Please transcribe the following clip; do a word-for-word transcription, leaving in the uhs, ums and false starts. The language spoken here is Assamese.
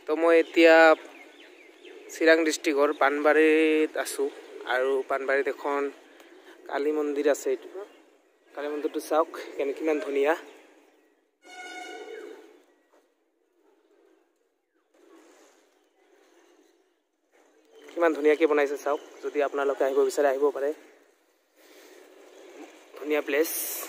তো মই এতিয়া চিৰাং ডিষ্ট্ৰিক্টৰ পাণবাৰীত আছোঁ আৰু পাণবাৰীত এখন কালী মন্দিৰ আছে। এইটো কালী মন্দিৰটো চাওক কেনে কিমান ধুনীয়া। কিমান ধুনীয়াকৈ বনাইছে চাওক। যদি আপোনালোকে আহিব বিচাৰে আহিব পাৰে। ধুনীয়া প্লেচ।